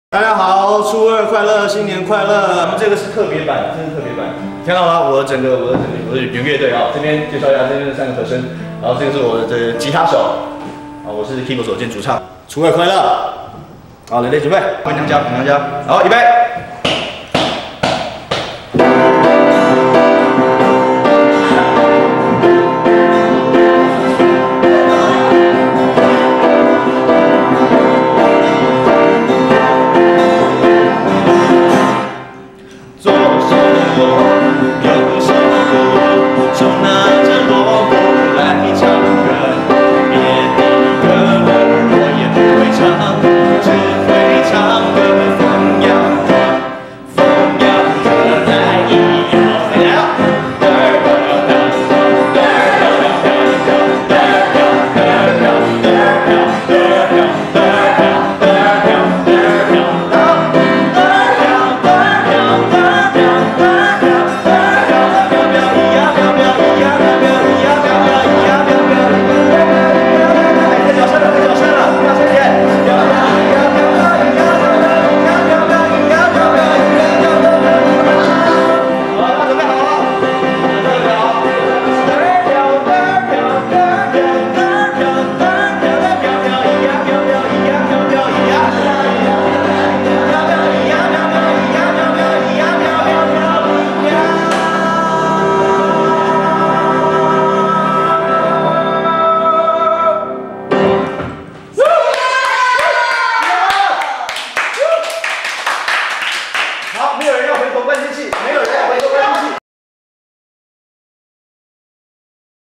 大家好，初二快乐，新年快乐！我们这个是特别版，这是特别版。看到吗？我的乐队啊，这边介绍一下，这边是3个和声，然后这个是我的吉他手，啊，我是 keyboard 手兼主唱。初二快乐！好，雷雷准备，回娘家，好，预备。